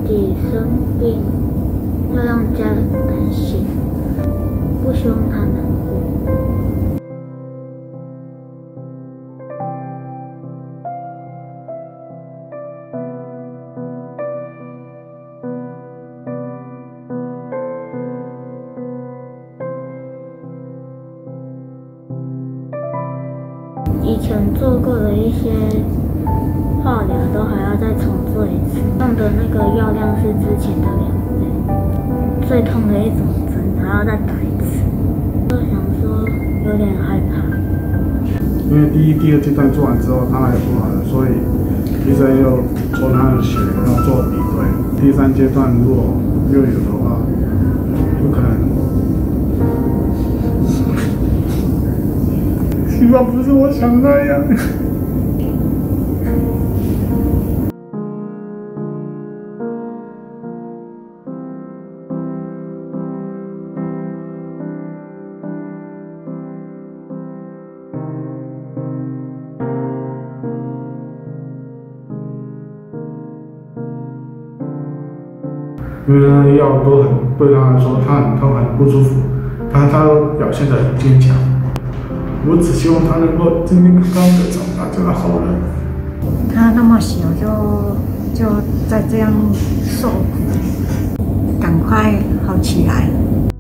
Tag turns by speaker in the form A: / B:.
A: 己生病，要让家人担心，不希望他难过。以前做过的一些化疗都还要再重做一次，用的那个药量是之前的2倍，最痛的一种针还要再打一次，就想说有点害怕。
B: 因为第二阶段做完之后，他也不好了，所以医生又抽他的血，要做比对。第3阶段如果又有的话，有可能。希望不是我想那样。因为那些药都对他来说，他很痛很不舒服，但他都表现得很坚强。我只希望他能够健健康康的长大就好了。
C: 他那么小就再这样受苦，赶快好起来。